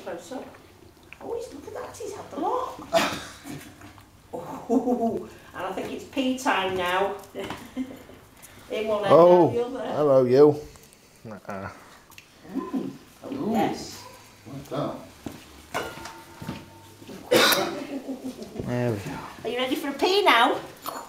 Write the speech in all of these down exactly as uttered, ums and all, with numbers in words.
close up. Oh, he's, look at that, he's had the lot. Oh, and I think it's pee time now. In one end oh, and the other. hello you. Uh-uh. Mm. Oh, yes. Like that. There we go. Are you ready for a pee now?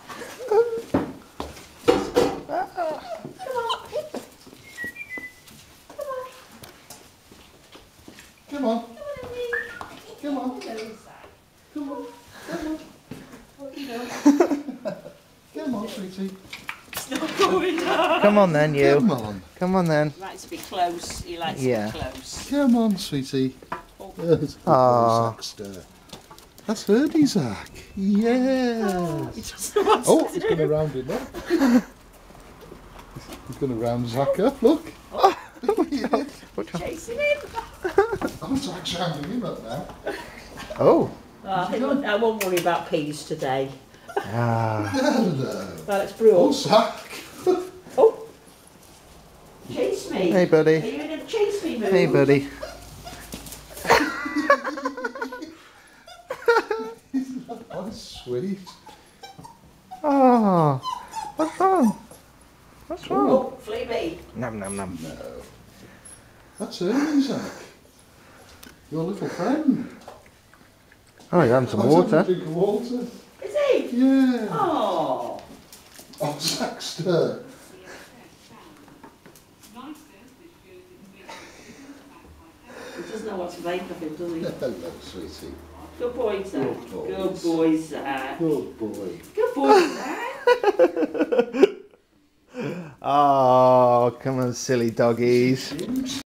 Come on. Come on. Come on. Come on. What are you doing? Come on, sweetie. It's not going on. Come on then, you. Come on. Come on then. He likes to be close. He likes Yeah. to be close. Come on, sweetie. Oh. There's a good Aw. boy, Zackster. That's Herbie, Zack. Yes. He doesn't want Oh, to he's do. going to round him up. He's going to round Zack up, look. Chasing him. Oh, Zack's rounding him up now. Oh. Oh, I, think I won't worry about peas today. Ah. Hello. Right, let's brew Oh, up. Zack. Oh. Chase me. Hey, buddy. Are you in a chase me mood? Hey, buddy. Oh, sweet. Oh. What's wrong? What's wrong? Oh, flea me. Nom nom nom. No. That's Herbie, Zack. Your little friend. Oh, you're having some Let's have a water. drink of water. Is he? Yeah. Oh. Oh, Zackster. He doesn't know what to make of him, does he? Hello, sweetie. Good boy, Zach. Good boy. Good boy, Zach. Good boy. Good boy, Zach. Oh, come on, silly doggies.